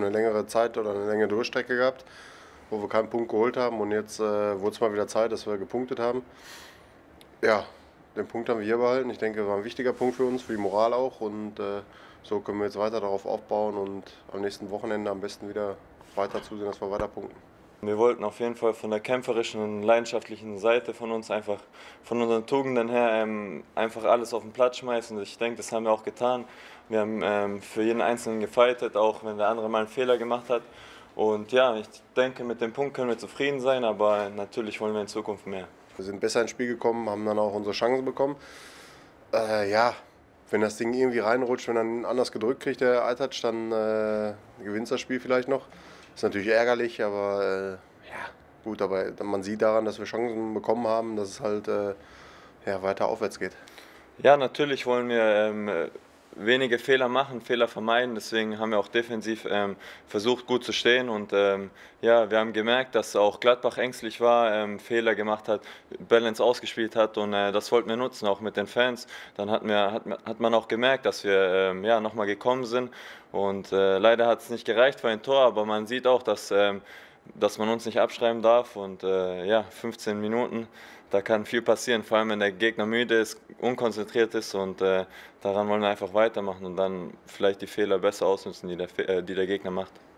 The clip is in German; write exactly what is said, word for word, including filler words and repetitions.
eine längere Zeit oder eine längere Durchstrecke gehabt, wo wir keinen Punkt geholt haben und jetzt äh, wurde es mal wieder Zeit, dass wir gepunktet haben. Ja, den Punkt haben wir hier behalten. Ich denke, war ein wichtiger Punkt für uns, für die Moral auch und äh, so können wir jetzt weiter darauf aufbauen und am nächsten Wochenende am besten wieder weiter zusehen, dass wir weiter punkten. Wir wollten auf jeden Fall von der kämpferischen und leidenschaftlichen Seite von uns einfach, von unseren Tugenden her, ähm, einfach alles auf den Platz schmeißen. Ich denke, das haben wir auch getan. Wir haben ähm, für jeden Einzelnen gefightet, auch wenn der andere mal einen Fehler gemacht hat. Und ja, ich denke, mit dem Punkt können wir zufrieden sein, aber natürlich wollen wir in Zukunft mehr. Wir sind besser ins Spiel gekommen, haben dann auch unsere Chancen bekommen. Äh, ja, wenn das Ding irgendwie reinrutscht, wenn er anders gedrückt kriegt, der Aytaç, dann äh, gewinnt das Spiel vielleicht noch. Ist natürlich ärgerlich, aber äh, ja, gut, aber man sieht daran, dass wir Chancen bekommen haben, dass es halt äh, ja, weiter aufwärts geht. Ja, natürlich wollen wir ähm, wenige Fehler machen, Fehler vermeiden. Deswegen haben wir auch defensiv ähm, versucht, gut zu stehen. Und ähm, ja, wir haben gemerkt, dass auch Gladbach ängstlich war, ähm, Fehler gemacht hat, Balance ausgespielt hat. Und äh, das wollten wir nutzen, auch mit den Fans. Dann hat, mir, hat, hat man auch gemerkt, dass wir ähm, ja, nochmal gekommen sind. Und äh, leider hat es nicht gereicht für ein Tor, aber man sieht auch, dass, ähm, dass man uns nicht abschreiben darf. Und äh, ja, fünfzehn Minuten. Da kann viel passieren, vor allem wenn der Gegner müde ist, unkonzentriert ist und äh, daran wollen wir einfach weitermachen und dann vielleicht die Fehler besser ausnutzen, die der, äh, die der Gegner macht.